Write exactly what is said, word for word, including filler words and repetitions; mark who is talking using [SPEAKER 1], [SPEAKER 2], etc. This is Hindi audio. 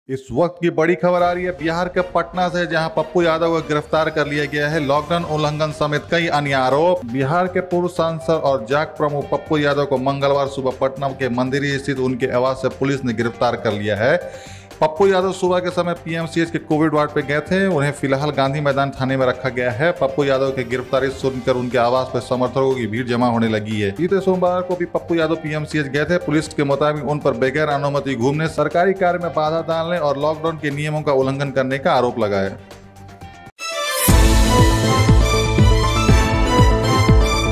[SPEAKER 1] इस वक्त की बड़ी खबर आ रही है बिहार के पटना से, जहां पप्पू यादव को गिरफ्तार कर लिया गया है। लॉकडाउन उल्लंघन समेत कई अन्य आरोप। बिहार के पूर्व सांसद और जाक प्रमुख पप्पू यादव को मंगलवार सुबह पटना के मंदिर स्थित उनके आवास से पुलिस ने गिरफ्तार कर लिया है। पप्पू यादव सुबह के समय पीएमसीएच के कोविड वार्ड पे गए थे। उन्हें फिलहाल गांधी मैदान थाने में रखा गया है। पप्पू यादव की गिरफ्तारी सुनकर उनके आवास पर समर्थकों की भीड़ जमा होने लगी है। बीते सोमवार को भी पप्पू यादव पीएमसीएच गए थे। पुलिस के मुताबिक उन पर बगैर अनुमति घूमने, सरकारी कार्य में बाधा डालने और लॉकडाउन के नियमों का उल्लंघन करने का आरोप लगा है।